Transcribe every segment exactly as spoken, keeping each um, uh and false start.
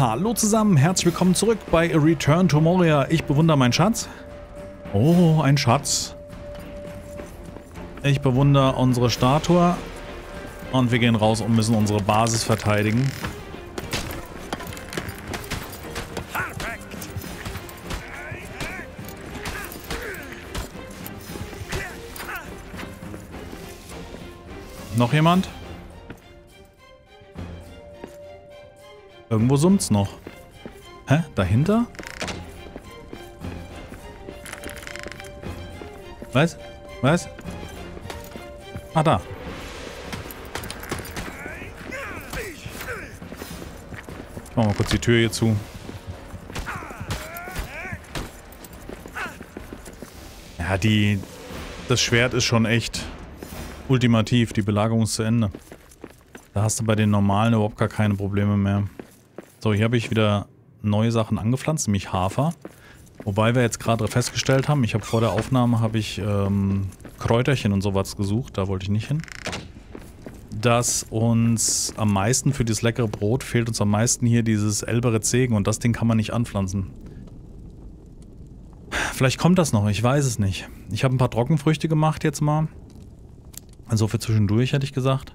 Hallo zusammen, herzlich willkommen zurück bei Return to Moria. Ich bewundere meinen Schatz. Oh, ein Schatz. Ich bewundere unsere Statue. Und wir gehen raus und müssen unsere Basis verteidigen. Noch jemand? Irgendwo summt's noch. Hä? Dahinter? Was? Was? Ah, da. Ich mach mal kurz die Tür hier zu. Ja, die... Das Schwert ist schon echt ultimativ. Die Belagerung ist zu Ende. Da hast du bei den normalen überhaupt gar keine Probleme mehr. So, hier habe ich wieder neue Sachen angepflanzt, nämlich Hafer. Wobei wir jetzt gerade festgestellt haben, ich habe vor der Aufnahme habe ich ähm, Kräuterchen und sowas gesucht, da wollte ich nicht hin. Dass uns am meisten für dieses leckere Brot fehlt uns am meisten hier dieses Elberetsegen und das Ding kann man nicht anpflanzen. Vielleicht kommt das noch, ich weiß es nicht. Ich habe ein paar Trockenfrüchte gemacht jetzt mal. Also für zwischendurch hätte ich gesagt.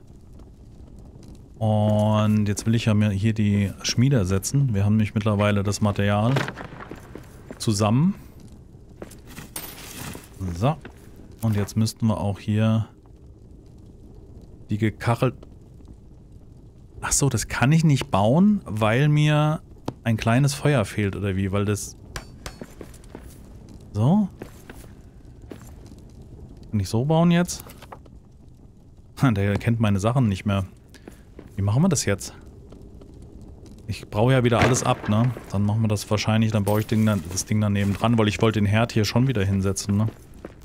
Und jetzt will ich ja mir hier die Schmiede ersetzen. Wir haben nämlich mittlerweile das Material zusammen. So. Und jetzt müssten wir auch hier die gekachelt... Achso, das kann ich nicht bauen, weil mir ein kleines Feuer fehlt, oder wie? Weil das... So. Kann ich so bauen jetzt? Der kennt meine Sachen nicht mehr. Wie machen wir das jetzt? Ich brauche ja wieder alles ab, ne? Dann machen wir das wahrscheinlich, dann baue ich den, das Ding daneben dran, weil ich wollte den Herd hier schon wieder hinsetzen, ne?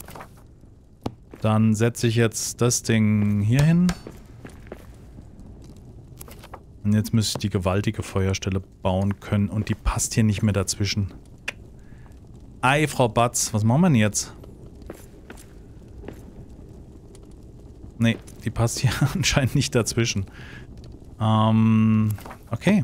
Dann setze ich jetzt das Ding hier hin. Und jetzt müsste ich die gewaltige Feuerstelle bauen können und die passt hier nicht mehr dazwischen. Ei, Frau Batz, was machen wir denn jetzt? Nee, die passt hier anscheinend nicht dazwischen. Ähm, okay.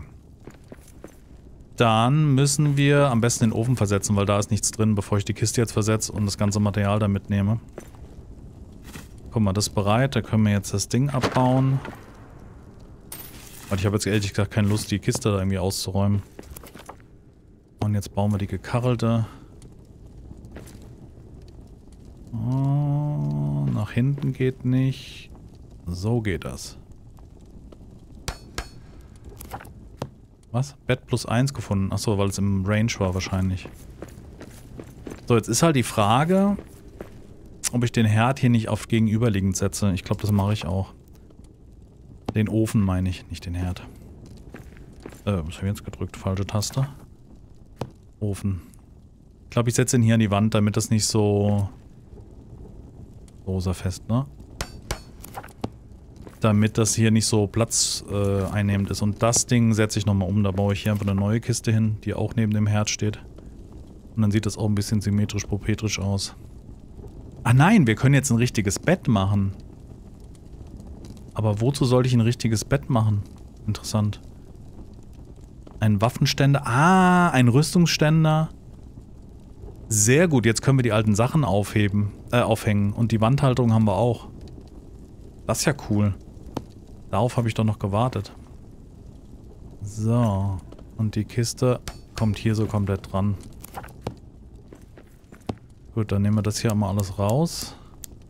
Dann müssen wir am besten den Ofen versetzen, weil da ist nichts drin, bevor ich die Kiste jetzt versetze und das ganze Material da mitnehme. Guck mal, das ist bereit. Da können wir jetzt das Ding abbauen. Weil ich habe jetzt ehrlich gesagt keine Lust, die Kiste da irgendwie auszuräumen. Und jetzt bauen wir die gekarrelte. Oh, nach hinten geht nicht. So geht das. Was? Bett plus eins gefunden. Achso, weil es im Range war wahrscheinlich. So, jetzt ist halt die Frage, ob ich den Herd hier nicht auf gegenüberliegend setze. Ich glaube, das mache ich auch. Den Ofen meine ich, nicht den Herd. Äh, was habe ich jetzt gedrückt? Falsche Taste. Ofen. Ich glaube, ich setze ihn hier an die Wand, damit das nicht so... rosa fest, ne? Damit das hier nicht so Platz äh, einnehmend ist. Und das Ding setze ich nochmal um. Da baue ich hier einfach eine neue Kiste hin, die auch neben dem Herd steht. Und dann sieht das auch ein bisschen symmetrisch-propetrisch aus. Ah nein, wir können jetzt ein richtiges Bett machen. Aber wozu sollte ich ein richtiges Bett machen? Interessant. Ein Waffenständer. Ah, ein Rüstungsständer. Sehr gut, jetzt können wir die alten Sachen aufheben, äh, aufhängen. Und die Wandhalterung haben wir auch. Das ist ja cool. Darauf habe ich doch noch gewartet. So. Und die Kiste kommt hier so komplett dran. Gut, dann nehmen wir das hier einmal alles raus.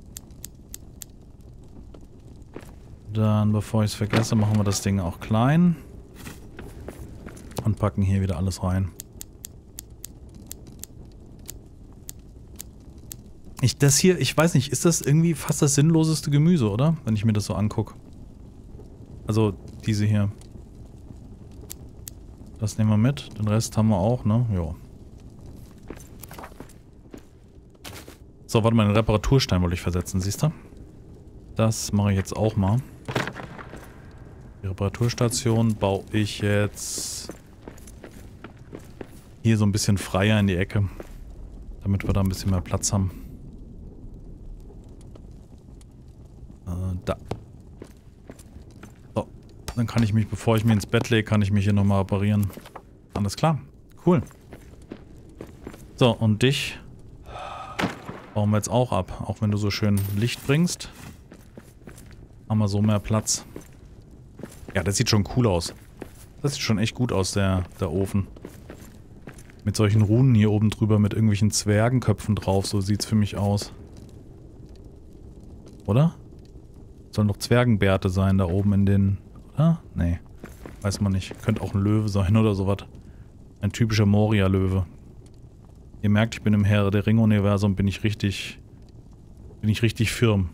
Dann, bevor ich es vergesse, machen wir das Ding auch klein. Und packen hier wieder alles rein. Ich, das hier, ich weiß nicht, ist das irgendwie fast das sinnloseste Gemüse, oder? Wenn ich mir das so angucke. Also, diese hier. Das nehmen wir mit. Den Rest haben wir auch, ne? Ja. So, warte mal, den Reparaturstein wollte ich versetzen, siehst du? Das mache ich jetzt auch mal. Die Reparaturstation baue ich jetzt hier so ein bisschen freier in die Ecke. Damit wir da ein bisschen mehr Platz haben. Da. So. Dann kann ich mich, bevor ich mir ins Bett lege, kann ich mich hier nochmal operieren. Alles klar. Cool. So, und dich bauen wir jetzt auch ab. Auch wenn du so schön Licht bringst. Haben wir so mehr Platz. Ja, das sieht schon cool aus. Das sieht schon echt gut aus, der, der Ofen. Mit solchen Runen hier oben drüber, mit irgendwelchen Zwergenköpfen drauf. So sieht's für mich aus. Oder? Sollen doch Zwergenbärte sein da oben in den... Oder? Nee. Weiß man nicht. Könnte auch ein Löwe sein oder sowas. Ein typischer Moria-Löwe. Ihr merkt, ich bin im Herr der Ringe-Universum, bin ich richtig... Bin ich richtig firm.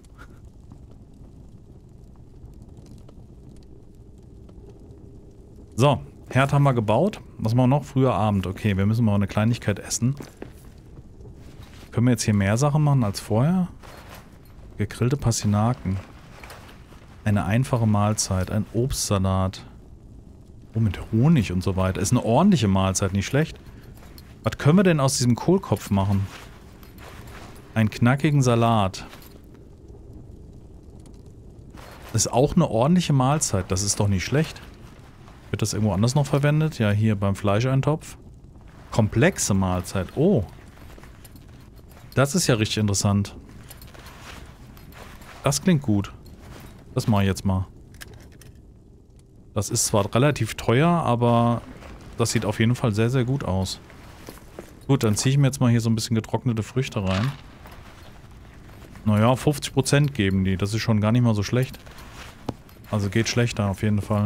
So, Herd haben wir gebaut. Was machen wir noch? Früher Abend. Okay, wir müssen mal eine Kleinigkeit essen. Können wir jetzt hier mehr Sachen machen als vorher? Gegrillte Pastinaken. Eine einfache Mahlzeit. Ein Obstsalat. Oh, mit Honig und so weiter. Ist eine ordentliche Mahlzeit, nicht schlecht. Was können wir denn aus diesem Kohlkopf machen? Einen knackigen Salat. Das ist auch eine ordentliche Mahlzeit. Das ist doch nicht schlecht. Wird das irgendwo anders noch verwendet? Ja, hier beim Fleischeintopf. Komplexe Mahlzeit. Oh. Das ist ja richtig interessant. Das klingt gut. Das mache ich jetzt mal. Das ist zwar relativ teuer, aber das sieht auf jeden Fall sehr, sehr gut aus. Gut, dann ziehe ich mir jetzt mal hier so ein bisschen getrocknete Früchte rein. Naja, fünfzig Prozent geben die. Das ist schon gar nicht mal so schlecht. Also geht schlechter auf jeden Fall.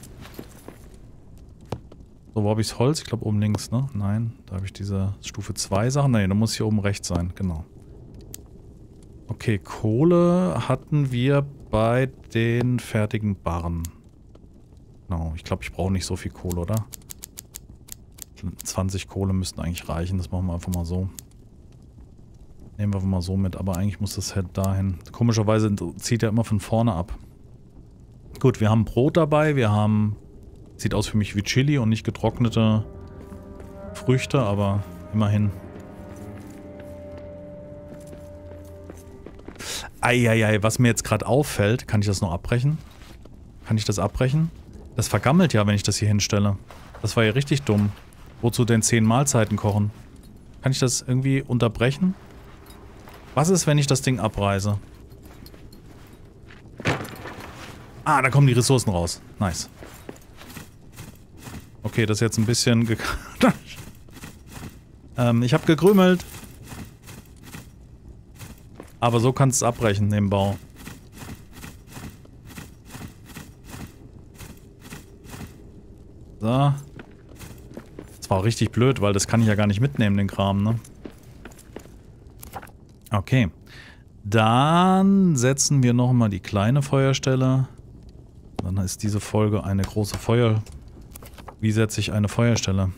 So, wo habe ich das Holz? Ich glaube oben links, ne? Nein, da habe ich diese Stufe zwei Sachen. Nein, da muss hier oben rechts sein, genau. Okay, Kohle hatten wir bei den fertigen Barren. Genau, ich glaube, ich brauche nicht so viel Kohle, oder? zwanzig Kohle müssten eigentlich reichen, das machen wir einfach mal so. Nehmen wir einfach mal so mit, aber eigentlich muss das halt dahin. Komischerweise zieht er immer von vorne ab. Gut, wir haben Brot dabei, wir haben... Sieht aus für mich wie Chili und nicht getrocknete Früchte, aber immerhin. Eieiei, was mir jetzt gerade auffällt, kann ich das noch abbrechen? Kann ich das abbrechen? Das vergammelt ja, wenn ich das hier hinstelle. Das war ja richtig dumm. Wozu denn zehn Mahlzeiten kochen? Kann ich das irgendwie unterbrechen? Was ist, wenn ich das Ding abreiße? Ah, da kommen die Ressourcen raus. Nice. Okay, das ist jetzt ein bisschen ge ähm, ich habe gekrümelt. Aber so kannst du es abbrechen, den Bau. So. Das war auch richtig blöd, weil das kann ich ja gar nicht mitnehmen, den Kram, ne? Okay. Dann setzen wir nochmal die kleine Feuerstelle. Dann ist diese Folge eine große Feuer... Wie setze ich eine Feuerstelle?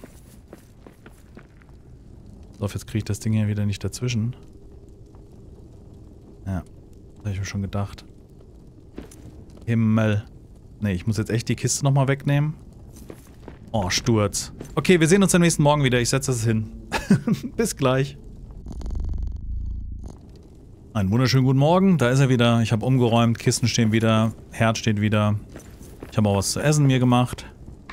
So, jetzt kriege ich das Ding hier wieder nicht dazwischen. Ja, das habe ich mir schon gedacht. Himmel. Ne, ich muss jetzt echt die Kiste nochmal wegnehmen. Oh, Sturz. Okay, wir sehen uns am nächsten Morgen wieder. Ich setze das hin. Bis gleich. Einen wunderschönen guten Morgen. Da ist er wieder. Ich habe umgeräumt. Kisten stehen wieder. Herd steht wieder. Ich habe auch was zu essen mir gemacht.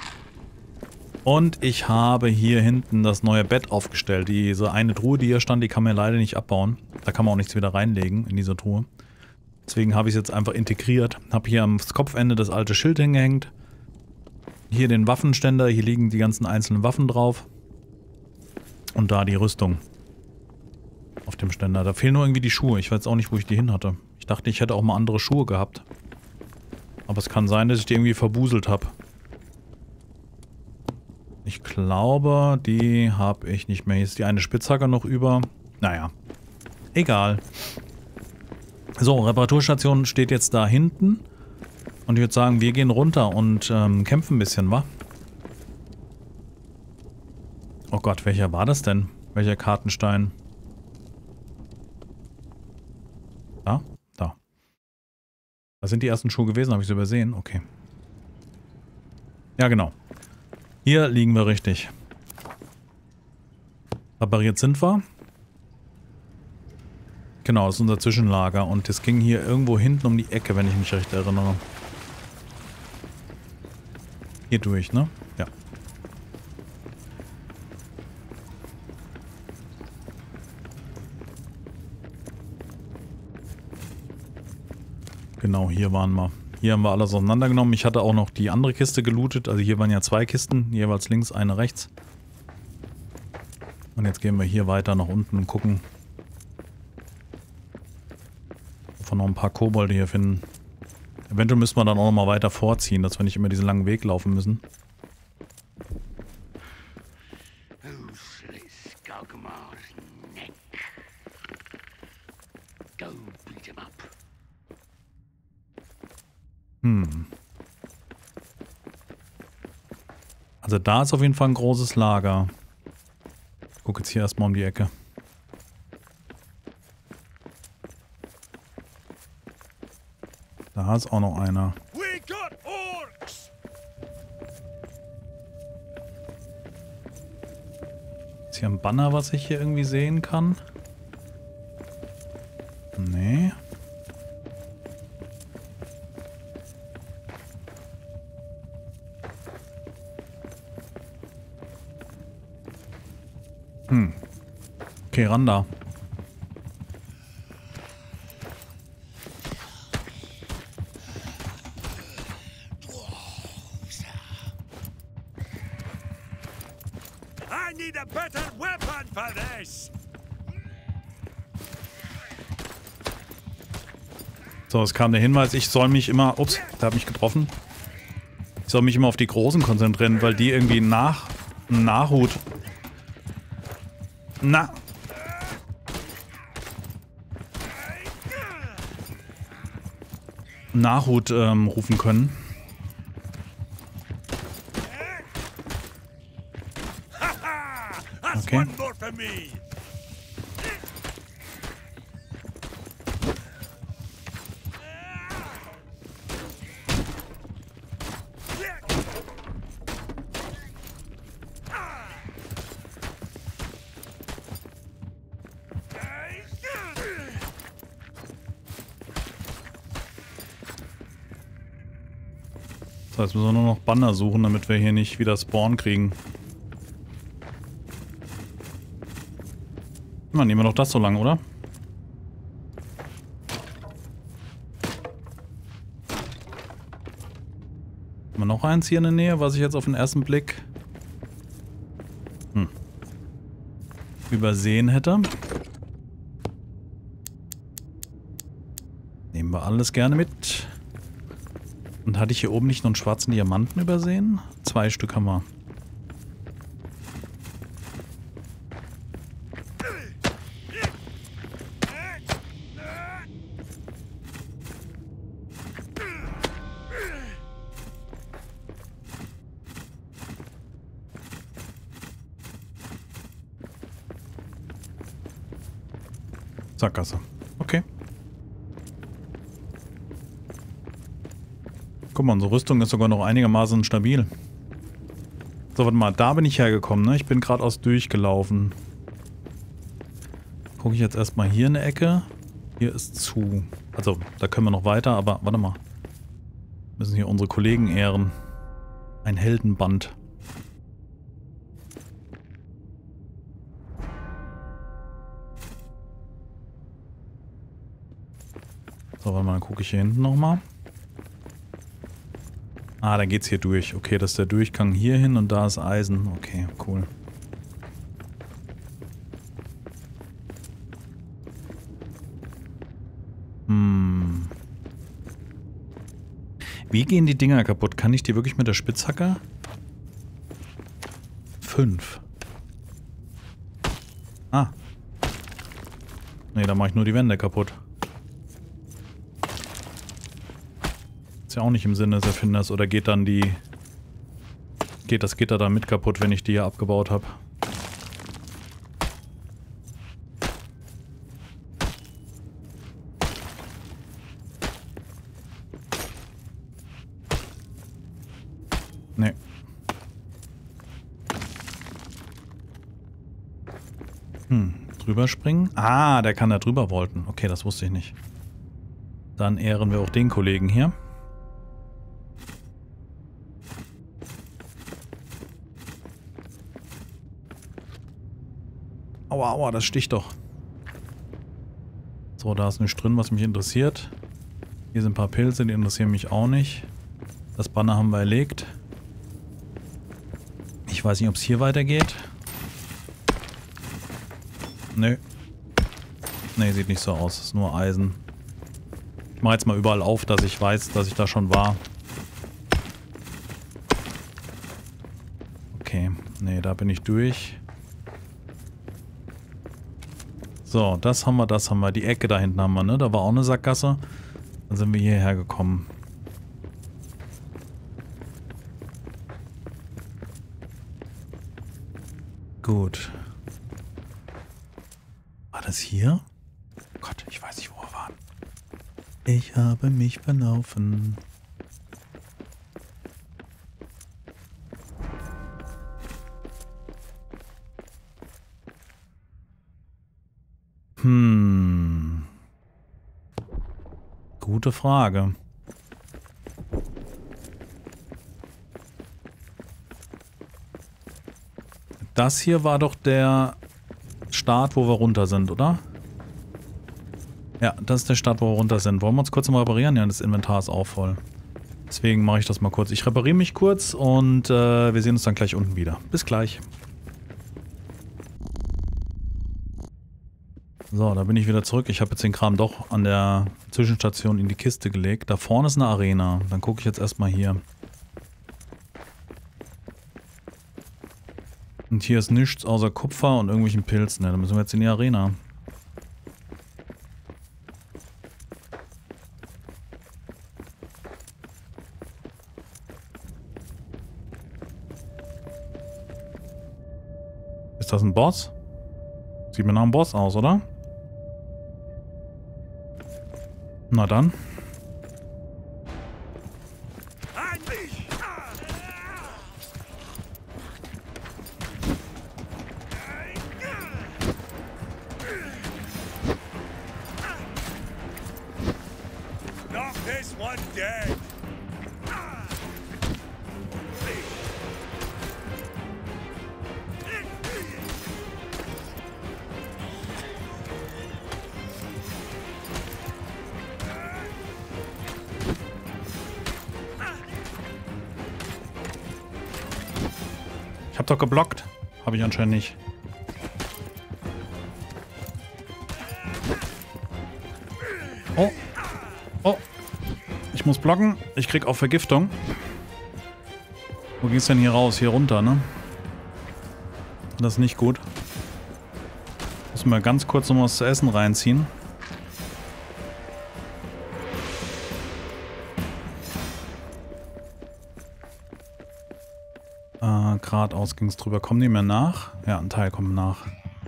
Und ich habe hier hinten das neue Bett aufgestellt. Diese eine Truhe, die hier stand, die kann man leider nicht abbauen. Da kann man auch nichts wieder reinlegen in diese Truhe. Deswegen habe ich es jetzt einfach integriert. Habe hier am Kopfende das alte Schild hingehängt. Hier den Waffenständer. Hier liegen die ganzen einzelnen Waffen drauf. Und da die Rüstung. Auf dem Ständer. Da fehlen nur irgendwie die Schuhe. Ich weiß auch nicht, wo ich die hin hatte. Ich dachte, ich hätte auch mal andere Schuhe gehabt. Aber es kann sein, dass ich die irgendwie verbuselt habe. Ich glaube, die habe ich nicht mehr. Hier ist die eine Spitzhacke noch über. Naja, egal. So, Reparaturstation steht jetzt da hinten. Und ich würde sagen, wir gehen runter und ähm, kämpfen ein bisschen, wa? Oh Gott, welcher war das denn? Welcher Kartenstein? Da? Da. Da sind die ersten Schuhe gewesen, habe ich sie übersehen? Okay. Ja, genau. Hier liegen wir richtig. Repariert sind wir. Genau, das ist unser Zwischenlager. Und das ging hier irgendwo hinten um die Ecke, wenn ich mich recht erinnere. Hier durch, ne? Ja. Genau, hier waren wir. Hier haben wir alles auseinandergenommen. Ich hatte auch noch die andere Kiste gelootet. Also hier waren ja zwei Kisten, jeweils links, eine rechts. Und jetzt gehen wir hier weiter nach unten und gucken, ob wir noch ein paar Kobolde hier finden. Eventuell müssen wir dann auch noch mal weiter vorziehen, dass wir nicht immer diesen langen Weg laufen müssen. Hm. Also da ist auf jeden Fall ein großes Lager. Ich gucke jetzt hier erstmal um die Ecke. Da ist auch noch einer. Ist hier ein Banner, was ich hier irgendwie sehen kann? Nee. Hm. Okay, ran da. I need a better weapon for this. So, es kam der Hinweis, ich soll mich immer... Ups, der hat mich getroffen. Ich soll mich immer auf die Großen konzentrieren, weil die irgendwie nach... Nachhut... Na... Nachhut ähm, rufen können. Okay. So, jetzt müssen wir nur noch Banner suchen, damit wir hier nicht wieder Spawn kriegen. Na, nehmen wir doch das so lang, oder? Haben wir noch eins hier in der Nähe, was ich jetzt auf den ersten Blick hm, übersehen hätte. Nehmen wir alles gerne mit. Und hatte ich hier oben nicht noch einen schwarzen Diamanten übersehen? Zwei Stück haben wir. Sackgasse. Okay. Guck mal, unsere Rüstung ist sogar noch einigermaßen stabil. So, warte mal, da bin ich hergekommen, ne? Ich bin geradeaus durchgelaufen. Gucke ich jetzt erstmal hier in der Ecke. Hier ist zu. Also, da können wir noch weiter, aber warte mal. Wir müssen hier unsere Kollegen ehren. Ein Heldenband. So, warte mal, dann gucke ich hier hinten nochmal. Ah, dann geht's hier durch. Okay, das ist der Durchgang hier hin und da ist Eisen. Okay, cool. Hm. Wie gehen die Dinger kaputt? Kann ich die wirklich mit der Spitzhacke? Fünf. Ah. Nee, da mache ich nur die Wände kaputt. Ist ja auch nicht im Sinne des Erfinders. Oder geht dann die... Geht das Gitter dann mit kaputt, wenn ich die hier abgebaut habe? Nee. Hm, drüber springen? Ah, der kann da drüber volten. Okay, das wusste ich nicht. Dann ehren wir auch den Kollegen hier. Aua, aua, das sticht doch. So, da ist nichts drin, was mich interessiert. Hier sind ein paar Pilze, die interessieren mich auch nicht. Das Banner haben wir erlegt. Ich weiß nicht, ob es hier weitergeht. Nö. Ne, sieht nicht so aus. Ist nur Eisen. Ich mache jetzt mal überall auf, dass ich weiß, dass ich da schon war. Okay. Ne, da bin ich durch. So, das haben wir, das haben wir. Die Ecke da hinten haben wir, ne? Da war auch eine Sackgasse. Dann sind wir hierher gekommen. Gut. War das hier? Gott, ich weiß nicht, wo wir waren. Ich habe mich verlaufen. Hm. Gute Frage. Das hier war doch der Start, wo wir runter sind, oder? Ja, das ist der Start, wo wir runter sind. Wollen wir uns kurz mal reparieren? Ja, das Inventar ist auch voll. Deswegen mache ich das mal kurz. Ich repariere mich kurz und äh, wir sehen uns dann gleich unten wieder. Bis gleich. So, da bin ich wieder zurück. Ich habe jetzt den Kram doch an der Zwischenstation in die Kiste gelegt. Da vorne ist eine Arena. Dann gucke ich jetzt erstmal hier. Und hier ist nichts außer Kupfer und irgendwelchen Pilzen. Ja, dann müssen wir jetzt in die Arena. Ist das ein Boss? Sieht mir nach einem Boss aus, oder? Na dann. Knock this one dead. Ich hab doch geblockt. Habe ich anscheinend nicht. Oh. Oh. Ich muss blocken. Ich krieg auch Vergiftung. Wo ging's denn hier raus? Hier runter, ne? Das ist nicht gut. Muss mal ganz kurz noch was zu essen reinziehen. Äh, geradeaus ging es drüber. Kommen die mehr nach? Ja, ein Teil kommt nach.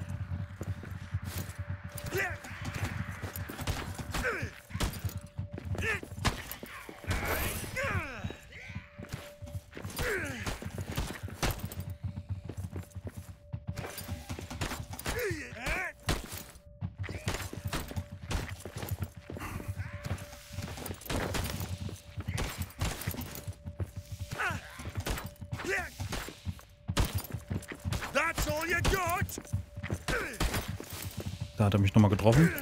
That's all you got? Da hat er mich nochmal getroffen.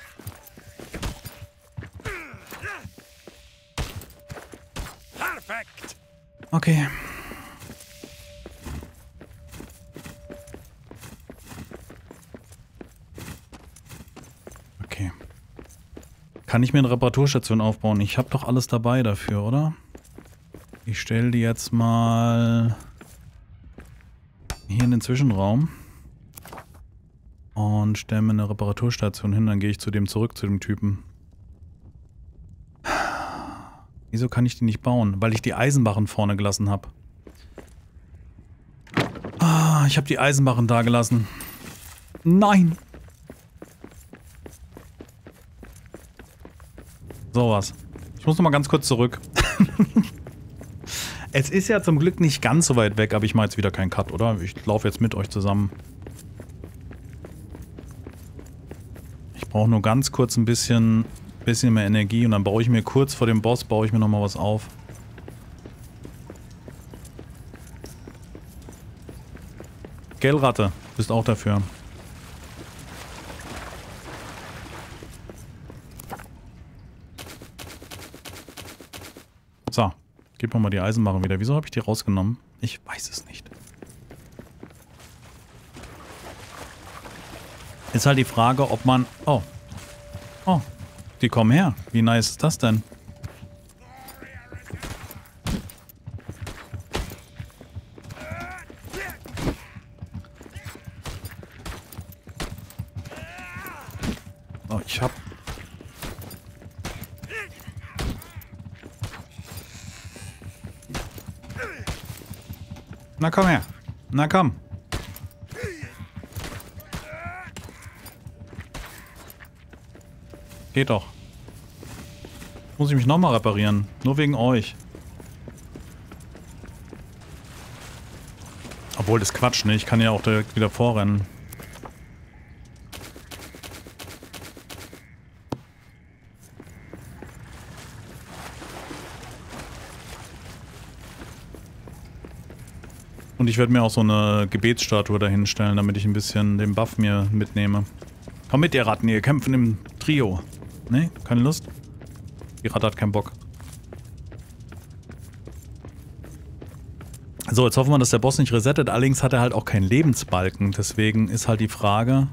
Perfect. Okay. Okay. Kann ich mir eine Reparaturstation aufbauen? Ich habe doch alles dabei dafür, oder? Ich stelle die jetzt mal hier in den Zwischenraum und stelle mir eine Reparaturstation hin, dann gehe ich zu dem zurück, zu dem Typen. Wieso kann ich die nicht bauen? Weil ich die Eisenbarren vorne gelassen habe. Ah, ich habe die Eisenbarren da gelassen. Nein! Sowas. Ich muss noch mal ganz kurz zurück. Es ist ja zum Glück nicht ganz so weit weg, aber ich mache jetzt wieder keinen Cut, oder? Ich laufe jetzt mit euch zusammen. Ich brauche nur ganz kurz ein bisschen, bisschen mehr Energie und dann baue ich mir kurz vor dem Boss, baue ich mir nochmal was auf. Gell, Ratte? Bist auch dafür. Gib mir mal die Eisenbarre wieder. Wieso habe ich die rausgenommen? Ich weiß es nicht. Ist halt die Frage, ob man... Oh. Oh. Die kommen her. Wie nice ist das denn? Oh, ich hab... Na komm her. Na komm. Geht doch. Muss ich mich nochmal reparieren. Nur wegen euch. Obwohl, das ist Quatsch, ne? Ich kann ja auch direkt wieder vorrennen. Und ich werde mir auch so eine Gebetsstatue dahinstellen, damit ich ein bisschen den Buff mir mitnehme. Komm mit, ihr Ratten, ihr kämpfen im Trio. Ne? Keine Lust? Die Ratte hat keinen Bock. So, jetzt hoffen wir, dass der Boss nicht resettet. Allerdings hat er halt auch keinen Lebensbalken. Deswegen ist halt die Frage,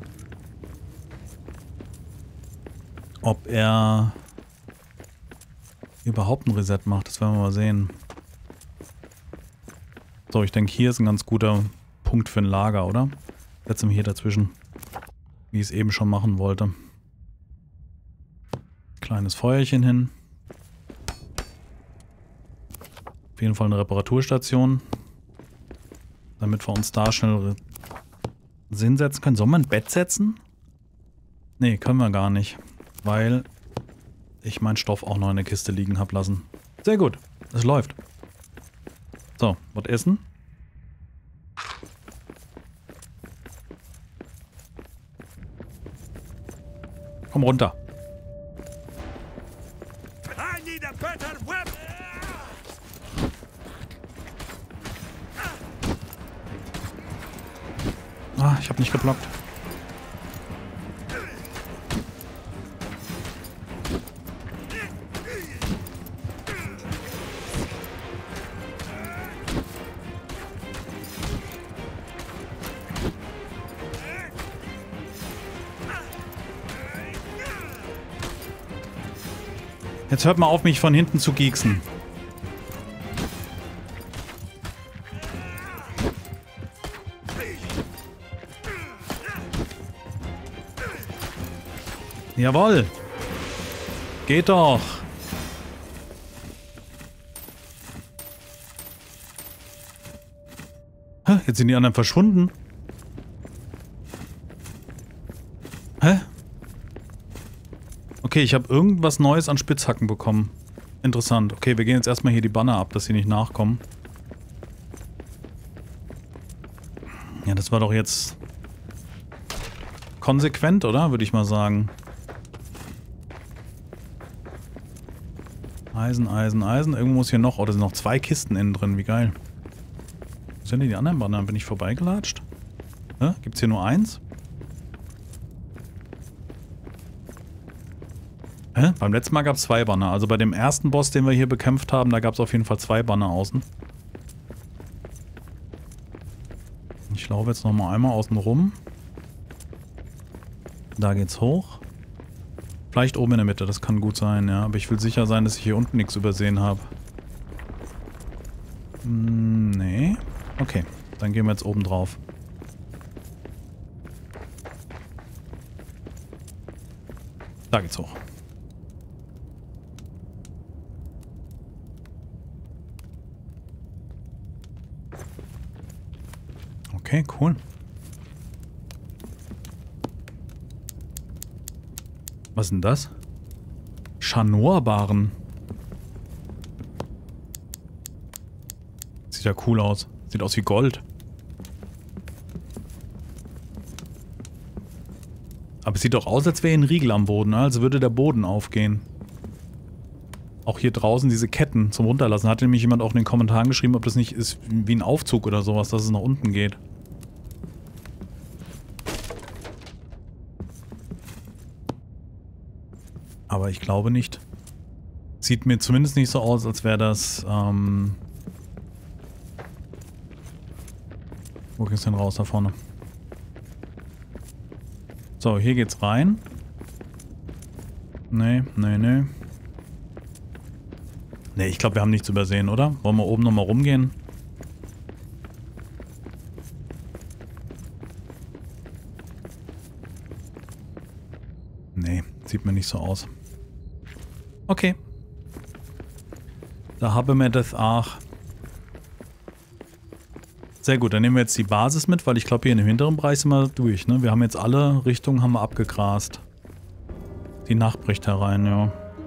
ob er überhaupt ein Reset macht. Das werden wir mal sehen. So, ich denke, hier ist ein ganz guter Punkt für ein Lager, oder? Setzen wir hier dazwischen. Wie ich es eben schon machen wollte. Kleines Feuerchen hin. Auf jeden Fall eine Reparaturstation. Damit wir uns da schnell Sinn setzen können. Sollen wir ein Bett setzen? Nee, können wir gar nicht. Weil ich meinen Stoff auch noch in der Kiste liegen habe lassen. Sehr gut. Es läuft. So, was essen? Komm runter. I need a better weapon. Ah, ich habe nicht geblockt. Jetzt hört mal auf, mich von hinten zu gieksen. Jawohl. Geht doch. Hä? Jetzt sind die anderen verschwunden. Hä? Okay, ich habe irgendwas Neues an Spitzhacken bekommen. Interessant. Okay, wir gehen jetzt erstmal hier die Banner ab, dass sie nicht nachkommen. Ja, das war doch jetzt konsequent, oder? Würde ich mal sagen. Eisen, Eisen, Eisen. Irgendwo muss hier noch... Oh, da sind noch zwei Kisten innen drin. Wie geil. Wo sind denn die anderen Banner? Bin ich vorbeigelatscht? Hä? Gibt's hier nur eins? Hä? Beim letzten Mal gab es zwei Banner. Also bei dem ersten Boss, den wir hier bekämpft haben, da gab es auf jeden Fall zwei Banner außen. Ich laufe jetzt nochmal einmal außen rum. Da geht's hoch. Vielleicht oben in der Mitte, das kann gut sein, ja. Aber ich will sicher sein, dass ich hier unten nichts übersehen habe. Hm, nee. Okay, dann gehen wir jetzt oben drauf. Da geht's hoch. Okay, cool. Was ist denn das? Scharnorbaren. Sieht ja cool aus. Sieht aus wie Gold. Aber es sieht doch aus, als wäre ein Riegel am Boden, als würde der Boden aufgehen. Auch hier draußen diese Ketten zum Runterlassen. Hat nämlich jemand auch in den Kommentaren geschrieben, ob das nicht ist wie ein Aufzug oder sowas, dass es nach unten geht. Aber ich glaube nicht. Sieht mir zumindest nicht so aus, als wäre das, ähm... Wo geht's denn raus da vorne? So, hier geht's rein. Nee, nee, nee. Nee, ich glaube, wir haben nichts übersehen, oder? Wollen wir oben nochmal rumgehen? Nee, sieht mir nicht so aus. Okay. Da haben wir das auch. Sehr gut, dann nehmen wir jetzt die Basis mit, weil ich glaube, hier in dem hinteren Bereich sind wir durch, ne? Wir haben jetzt alle Richtungen haben wir abgegrast. Die Nacht bricht herein, ja.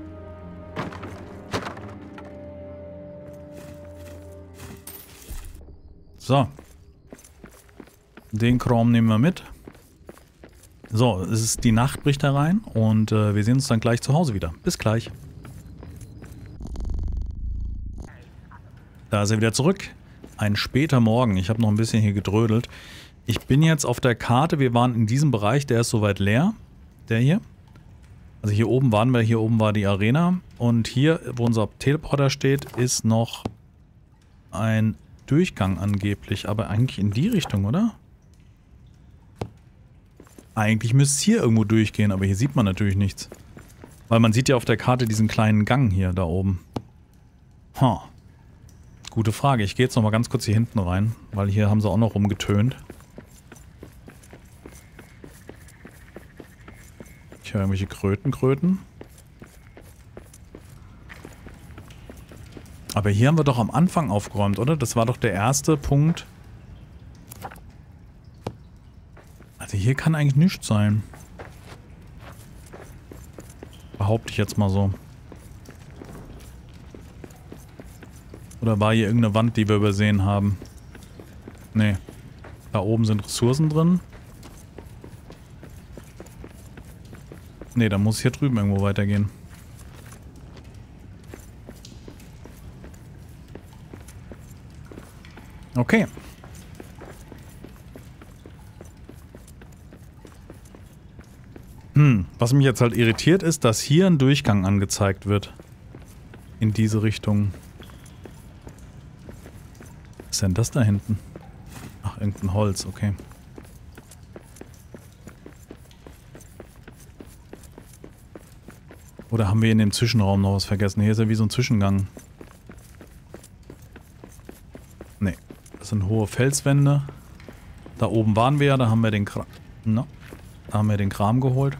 So. Den Kram nehmen wir mit. So, es ist die Nacht bricht herein und äh, wir sehen uns dann gleich zu Hause wieder. Bis gleich. Da ist er wieder zurück. Ein später Morgen. Ich habe noch ein bisschen hier gedrödelt. Ich bin jetzt auf der Karte. Wir waren in diesem Bereich. Der ist soweit leer. Der hier. Also hier oben waren wir. Hier oben war die Arena. Und hier, wo unser Teleporter steht, ist noch ein Durchgang angeblich. Aber eigentlich in die Richtung, oder? Eigentlich müsste es hier irgendwo durchgehen. Aber hier sieht man natürlich nichts. Weil man sieht ja auf der Karte diesen kleinen Gang hier da oben. Ha. Huh. Gute Frage. Ich gehe jetzt noch mal ganz kurz hier hinten rein, weil hier haben sie auch noch rumgetönt. Ich höre irgendwelche Kröten, Kröten. Aber hier haben wir doch am Anfang aufgeräumt, oder? Das war doch der erste Punkt. Also hier kann eigentlich nichts sein. Behaupte ich jetzt mal so. Oder war hier irgendeine Wand, die wir übersehen haben? Nee. Da oben sind Ressourcen drin. Nee, da muss hier drüben irgendwo weitergehen. Okay. Hm, was mich jetzt halt irritiert ist, dass hier ein Durchgang angezeigt wird. In diese Richtung. Was ist denn das da hinten? Ach, irgendein Holz, okay. Oder haben wir in dem Zwischenraum noch was vergessen? Hier ist ja wie so ein Zwischengang. Nee, das sind hohe Felswände. Da oben waren wir ja, da haben wir den Kram... No, da haben wir den Kram geholt.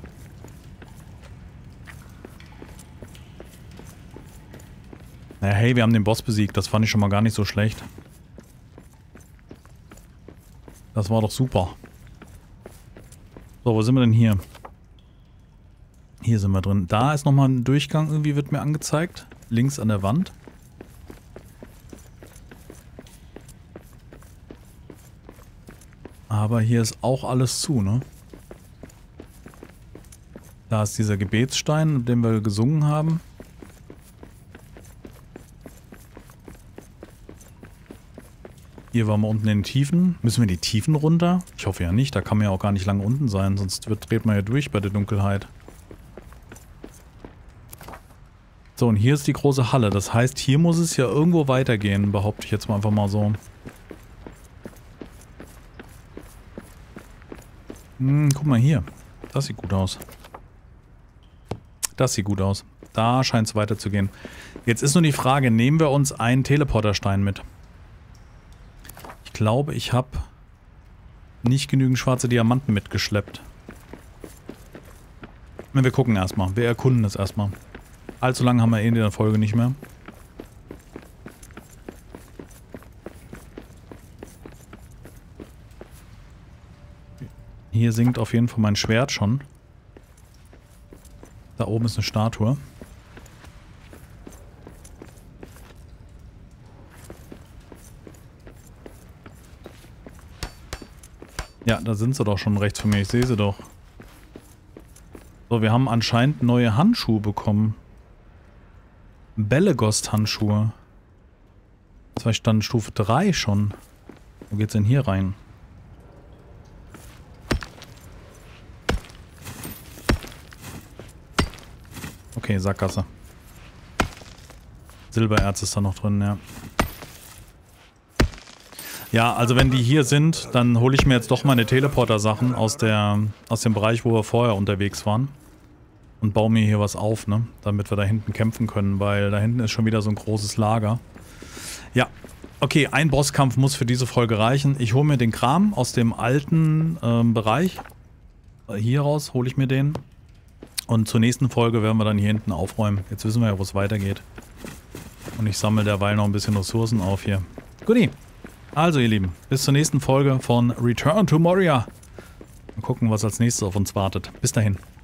Naja, hey, wir haben den Boss besiegt. Das fand ich schon mal gar nicht so schlecht. Das war doch super. So, wo sind wir denn hier? Hier sind wir drin. Da ist nochmal ein Durchgang, irgendwie wird mir angezeigt. Links an der Wand. Aber hier ist auch alles zu, ne? Da ist dieser Gebetsstein, den wir gesungen haben. Hier waren wir unten in den Tiefen. Müssen wir die Tiefen runter? Ich hoffe ja nicht. Da kann man ja auch gar nicht lange unten sein. Sonst wird, dreht man ja durch bei der Dunkelheit. So, und hier ist die große Halle. Das heißt, hier muss es ja irgendwo weitergehen. Behaupte ich jetzt mal einfach mal so. Hm, guck mal hier. Das sieht gut aus. Das sieht gut aus. Da scheint es weiterzugehen. Jetzt ist nur die Frage, nehmen wir uns einen Teleporterstein mit? Ich glaube, ich habe nicht genügend schwarze Diamanten mitgeschleppt. Wir gucken erstmal. Wir erkunden es erstmal. Allzu lange haben wir eh in der Folge nicht mehr. Hier sinkt auf jeden Fall mein Schwert schon. Da oben ist eine Statue. Ja, da sind sie doch schon rechts von mir. Ich sehe sie doch. So, wir haben anscheinend neue Handschuhe bekommen. Belegost-Handschuhe. Das war Stand Stufe drei schon. Wo geht's denn hier rein? Okay, Sackgasse. Silbererz ist da noch drin, ja. Ja, also wenn die hier sind, dann hole ich mir jetzt doch meine Teleporter-Sachen aus der, aus dem Bereich, wo wir vorher unterwegs waren. Und baue mir hier was auf, ne? Damit wir da hinten kämpfen können, weil da hinten ist schon wieder so ein großes Lager. Ja, okay, ein Bosskampf muss für diese Folge reichen. Ich hole mir den Kram aus dem alten ähm, Bereich. Hier raus hole ich mir den. Und zur nächsten Folge werden wir dann hier hinten aufräumen. Jetzt wissen wir ja, wo es weitergeht. Und ich sammle derweil noch ein bisschen Ressourcen auf hier. Guti. Also ihr Lieben, bis zur nächsten Folge von Return to Moria. Mal gucken, was als nächstes auf uns wartet. Bis dahin.